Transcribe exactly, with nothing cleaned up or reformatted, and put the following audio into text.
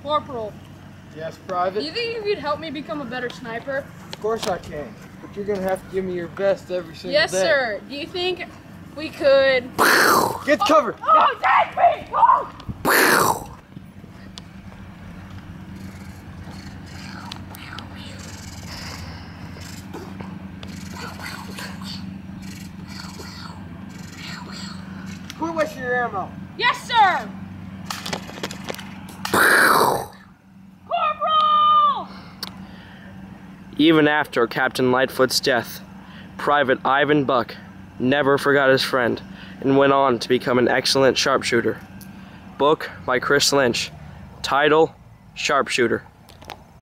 Corporal, Yes, do Private? you think you could help me become a better sniper? Of course I can. But you're gonna have to give me your best every single Yes, day. sir. Do you think we could... Get cover! Oh, take me! Oh! Quit wasting your ammo. Yes, sir! Corporal! Even after Captain Lightfoot's death, Private Ivan Buck never forgot his friend and went on to become an excellent sharpshooter. Book by Chris Lynch. Title, Sharpshooter.